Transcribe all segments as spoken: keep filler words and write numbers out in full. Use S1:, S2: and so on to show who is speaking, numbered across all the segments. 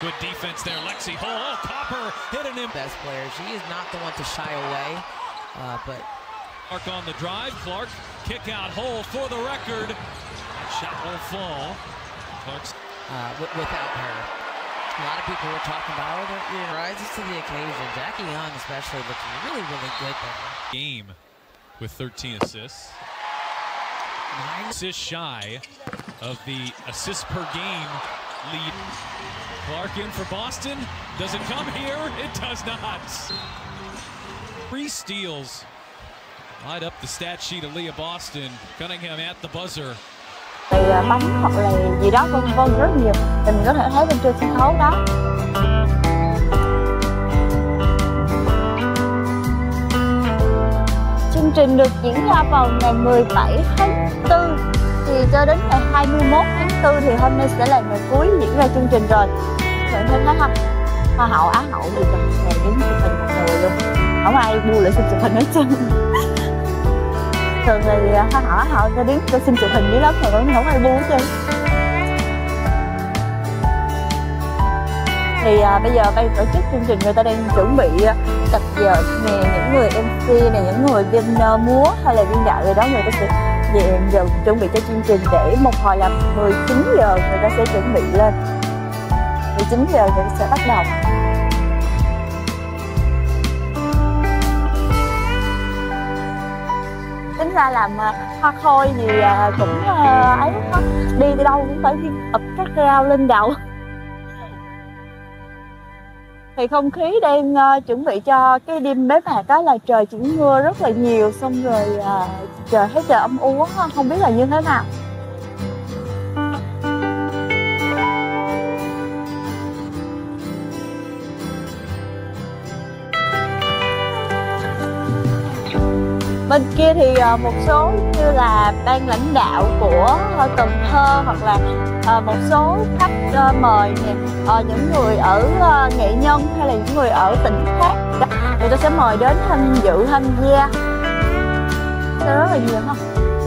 S1: Good defense there, Lexi Hull. Oh, Copper hitting him.
S2: Best player. She is not the one to shy away, uh, but
S1: Clark on the drive. Clark kick out Hull for the record. Shot will fall. Clark's
S2: uh, without her, a lot of people were talking about her. You know, rises to the occasion. Jackie Young, especially, looks really, really good there.
S1: Game with thirteen assists. Nine assists shy of the assists per game lead. Clark in for Boston. Does it come here? It does not. Three steals. Light up the stat sheet of Leah Boston. Cunningham at the buzzer.
S3: Thì bắn hoặc là gì đó vân vân rất nhiều. Thì mình có thể thấy bên trên sân khấu đó. Chương trình được diễn ra vào ngày mười bảy tháng tư. Thì cho đến ngày hai mươi mốt tháng tư thì hôm nay sẽ là ngày cuối diễn ra chương trình rồi. Bạn thấy thấy không? Hoa hậu Á hậu gì cả ngày đứng chụp hình một người luôn. Không ai bu lại xin chụp hình hết trơn. Thường thì hoa hậu Á hậu ta đứng ta xin chụp hình dữ lắm mà vẫn không ai bu hết trơn. Thì à, bây giờ ban tổ chức chương trình người ta đang chuẩn bị tập dượt nè, những người em xê này, những người viên uh, múa hay là viên đạo gì đó người ta sẽ về giờ chuẩn bị cho chương trình để một hồi là mười chín giờ người ta sẽ chuẩn bị lên. mười chín giờ người ta sẽ bắt đầu. Tính ra làm uh, hoa khôi thì uh, cũng uh, ấy đó, đi từ đâu cũng phải ập các rau lên đầu. Thì không khí đang uh, chuẩn bị cho cái đêm bế mạc đó là trời chỉ mưa rất là nhiều, xong rồi uh, trời thấy trời âm u quá, không biết là như thế nào. Bên kia thì uh, một số như là ban lãnh đạo của uh, Cần Thơ hoặc là uh, một số khách uh, mời nè, uh, những người ở uh, nghệ nhân hay là những người ở tỉnh khác, người ta sẽ mời đến tham dự tham gia. Sẽ rất là nhiều không?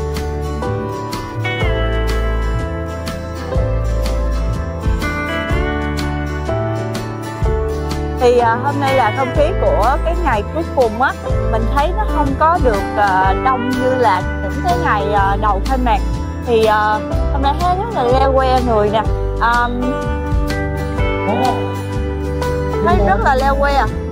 S3: Thì à, hôm nay là không khí của cái ngày cuối cùng á, mình thấy nó không có được à, đông như là những cái ngày à, đầu khai mạc. Thì à, hôm nay thấy rất là leo que người nè, à, thấy rất là leo que à.